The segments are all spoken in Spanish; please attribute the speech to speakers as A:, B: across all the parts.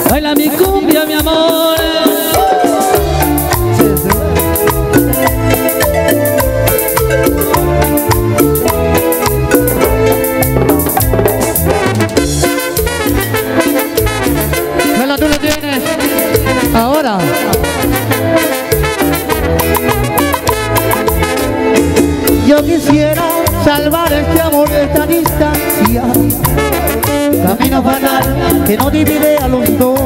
A: Baila mi cumbia, mi amor.
B: Bueno, tú lo tienes. Ahora. Yo quisiera salvar este amor de esta distancia, camino fatal que nos divide a los dos,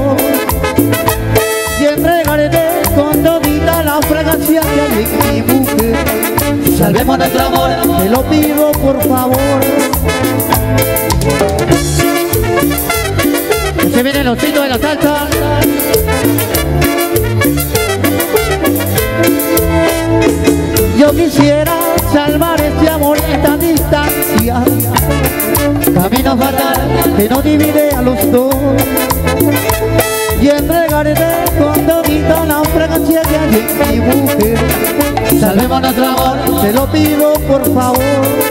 B: y entregarte con todita la fragancia que hay en mi mujer. Salvemos nuestro amor, te lo pido por favor. Se viene el osito de la salsa. Yo quisiera salvar este amor de esta distancia, camino fatal que nos divide a los dos, y entregarte con todita la fragancia que hay en mi mujer. Salvemos nuestro amor, te lo pido por favor.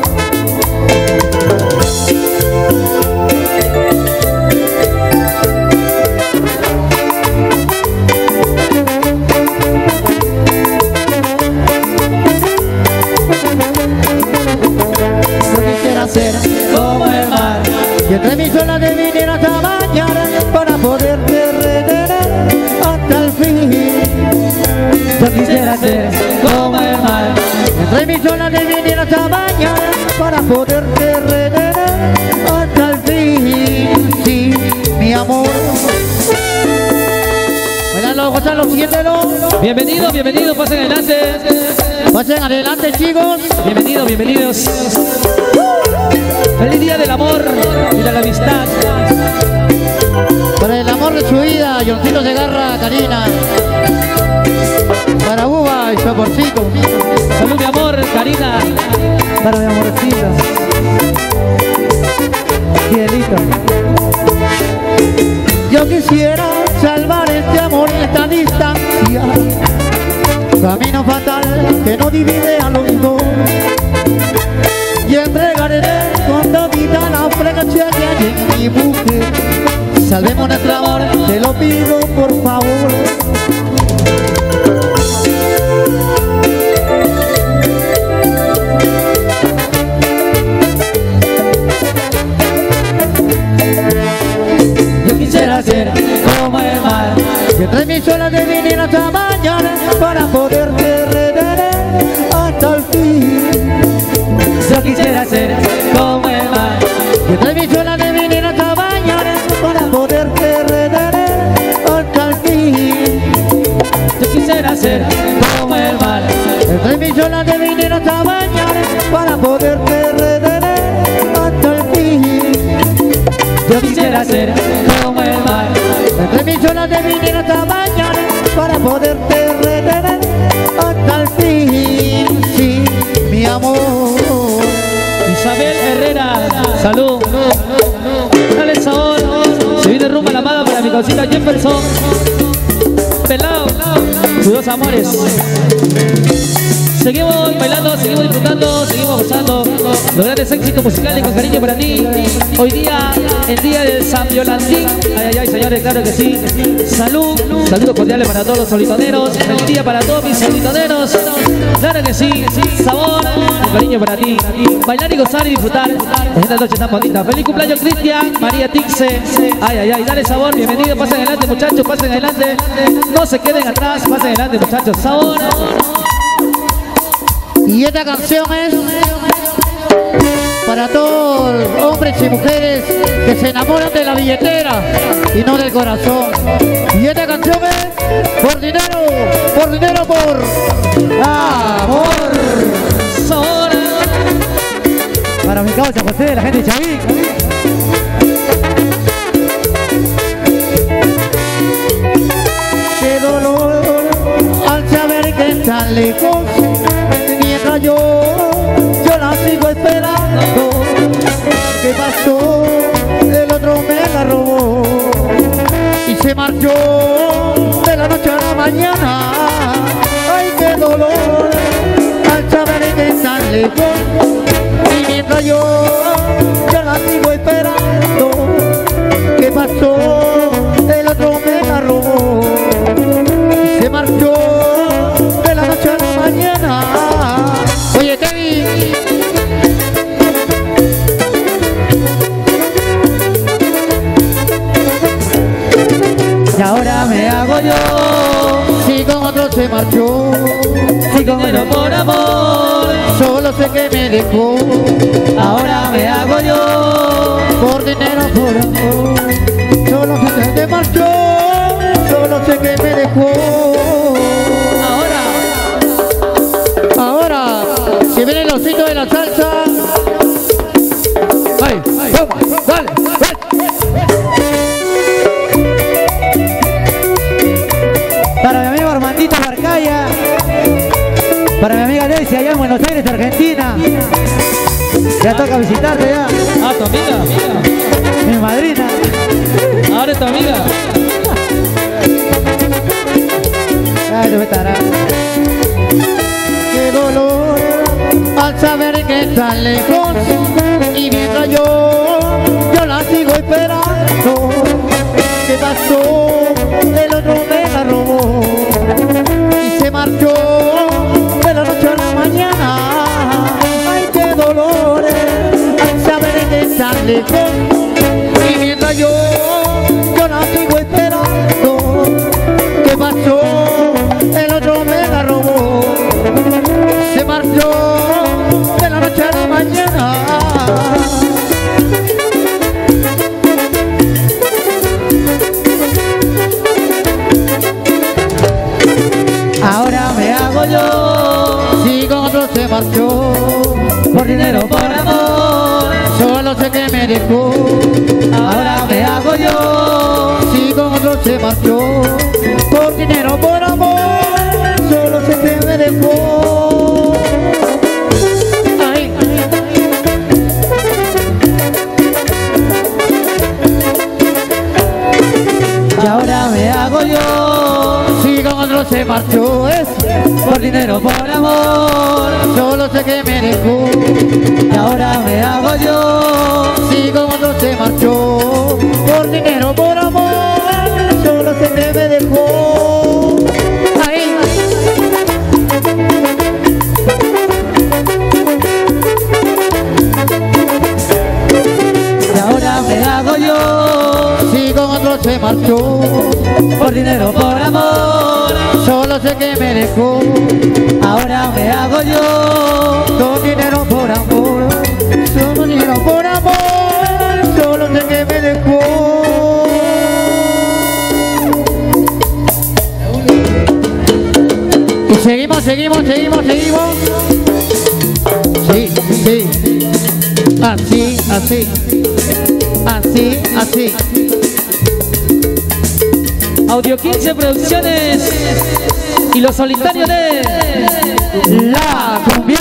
B: Ser como el mar, y entre mis olas de viniera hasta mañana para poderte retener hasta el fin. Yo quisiera ser como el mar, entre mis olas de viniera hasta mañana para poderte retener hasta el fin. Sí, mi amor. Bailalo, gozalo, siéntelo.
A: Bienvenidos, bienvenidos, pasen adelante.
B: Pasen adelante, chicos.
A: Bienvenidos, bienvenidos. Feliz día del amor y de la amistad.
B: Para el amor de su vida, Johncito Segarra, Karina. Para Uva y su amorcito.
A: Salud, mi amor, Karina.
B: Para mi amorcito. Cielito. Yo quisiera salvar este amor en esta distancia, camino fatal que nos divide a los dos, y entregaré con todita la fragancia que hay en mi mujer. Salvemos nuestro amor, te lo pido por favor. Yo quisiera ser como el mar, y entre mis olas de venir hasta mañana para poderte retener hasta el fin. Yo quisiera ser como el mar, y entre mis olas de venir hasta mañana para poderte retener hasta el fin.
A: Yo quisiera ser como el mar,
B: entre mis olas de venir hasta mañana para poderte retener hasta el fin.
A: yo quisiera ser como el mar,
B: Entre mis olas de venir hasta mañana para poderte retener hasta el fin. Sí, mi amor.
A: Isabel Herrera, salud. Dale el sabor. Se viene rumbo a la amada para mi cosita Jefferson. Pelao, tus dos amores. Seguimos bailando, seguimos disfrutando, seguimos gozando los grandes éxitos musicales con cariño para ti. Hoy día, el día de San Violantín. Ay, ay, ay, señores, claro que sí. Salud, saludos cordiales para todos los solitoneros. Feliz día para todos mis solitoneros. Claro que sí, sabor, con cariño para ti. Bailar y gozar y disfrutar en esta noche tan bonita. Feliz cumpleaños, Cristian, María Tixe. Ay, ay, ay, dale sabor, bienvenido, pasen adelante, muchachos, pasen adelante. No se queden atrás, pasen adelante, muchachos. Sabor.
B: Y esta canción es para todos hombres y mujeres que se enamoran de la billetera y no del corazón. Y esta canción es por dinero, por amor.
A: Sabor.
B: Para mi causa José, la gente de Chavín. Qué dolor al saber que están lejos. Mientras yo la sigo esperando. ¿Qué pasó? El otro me la robó y se marchó de la noche a la mañana. Ay, qué dolor al saber que están lejos. Y mientras yo la sigo esperando. ¿Qué pasó? El otro
A: me hago yo.
B: Si con otro se marchó,
A: Si con dinero por amor,
B: solo sé que me dejó.
A: ahora me hago yo.
B: Por dinero, por amor, solo sé que me marchó, solo sé que me dejó. Ahora, si viene el osito de la salsa. Ay, toma, dale, para mi amigo Armandito Barcaya, para mi amiga Daisy allá en Buenos Aires, Argentina. Ya toca visitarte ya.
A: Ah, tu amiga.
B: Mi madrina.
A: Ahora es tu amiga.
B: Ay, no me estará. Qué dolor al saber que está lejos y mientras yo la sigo esperando. ¿Qué pasó? El otro me la robó y se marchó de la noche a la mañana. Ay, qué dolor al saber que está lejos y mientras yo la sigo esperando. ¿Qué pasó? El otro me la robó, se marchó de la noche a la mañana. Ahora me hago yo, si con otro se marchó,
A: Por dinero, por amor,
B: solo sé que me dejó.
A: ahora me hago yo.
B: Si con otro se marchó, por dinero, por amor, solo sé que me dejó. Ay.
A: Y ahora me hago yo.
B: Si con otro se marchó, es
A: Por dinero, por amor,
B: solo sé que me dejó.
A: y ahora me hago yo.
B: Si con otro se marchó, por dinero, por amor, solo sé que me dejó. Ahí.
A: Y ahora me hago yo.
B: Si con otro se marchó,
A: Por dinero, por amor,
B: solo sé que me dejó.
A: ahora me hago yo.
B: Con dinero, por amor, solo dinero, por amor, solo sé que me dejó. Y seguimos. Sí. Así.
A: Audio 15 Producciones y los solitarios de
B: La cumbia.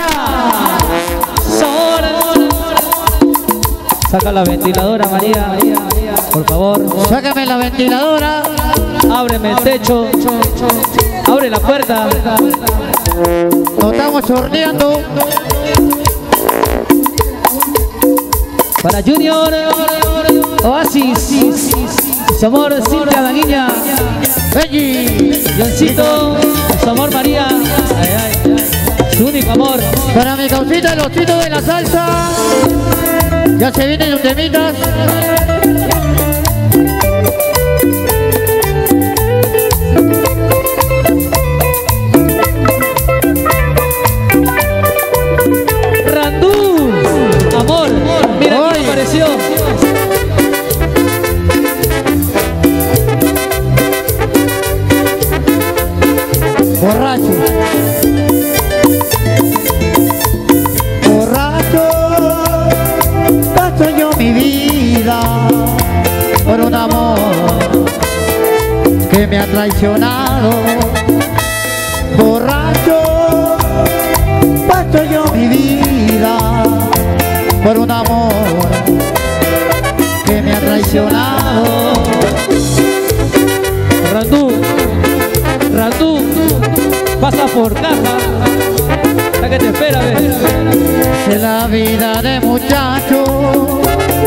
A: Sol. Saca la ventiladora, María, por favor.
B: Sácame la ventiladora.
A: Ábreme el techo. Abre la puerta.
B: Nos estamos horneando.
A: Para Junior, Oasis, su amor Cintia la niña,
B: Benji.
A: Johncito, su amor María, su único amor.
B: Para mi causita, el osito de la salsa. Ya se vienen los temitas.
A: Randú, amor, mira quién apareció.
B: Borracho. Paso yo mi vida por un amor que me ha traicionado. Borracho, paso yo mi vida por un amor que me ha traicionado.
A: Randú, pasa por caja, la que te espera, ve.
B: Es la vida de muchacho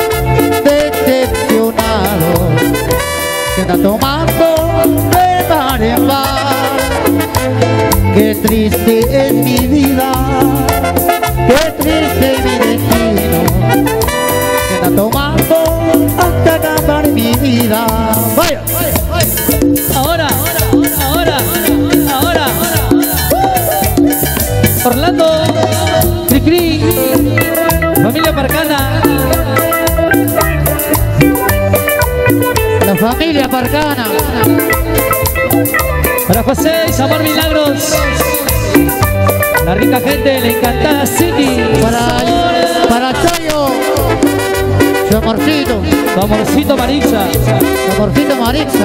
B: decepcionado que anda tomando de bar en bar. Qué triste es mi vida, qué triste mi destino, que anda tomando hasta acabar mi vida. Vaya.
A: Ahora
B: Familia Parcana.
A: Para José y Samar Milagros. La rica gente, la encantada City.
B: Para Chayo. Su amorcito.
A: Tu amorcito Marixa.
B: Su amorcito Marixa.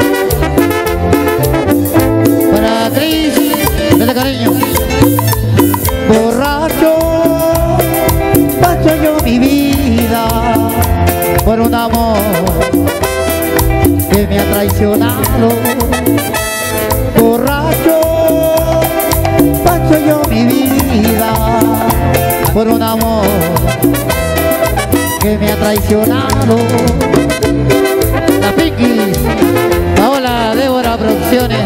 B: Para Cris. Dale cariño. Borracho. Paso yo mi vida por un amor que me ha traicionado. Borracho, paso yo mi vida por un amor que me ha traicionado. La Pinky, Paola Débora Producciones.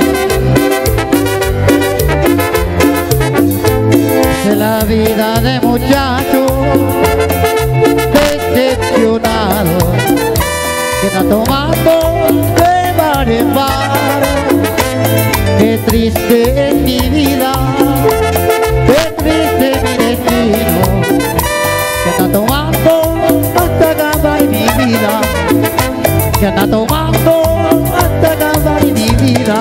B: De la vida de muchacho decepcionado que está tomando de bar en bar. Qué triste es mi vida, qué triste es mi destino, que anda tomando hasta acabar mi vida, que anda tomando hasta acabar mi vida.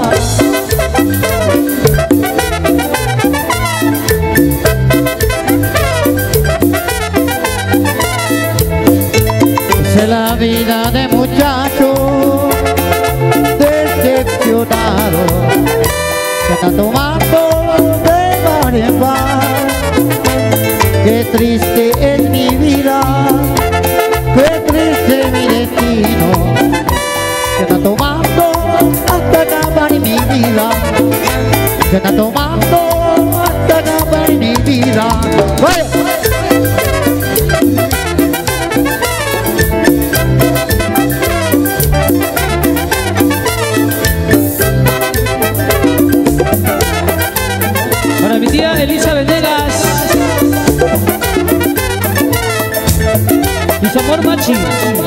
B: Es la vida de muchacho decepcionado que está tomando de bar en bar. Qué triste es mi vida, qué triste es mi destino, que está tomando hasta acabar mi vida, que está tomando hasta acabar mi vida. ¡Vaya!
A: Para mi tía Elisa Venegas y su amor Machi.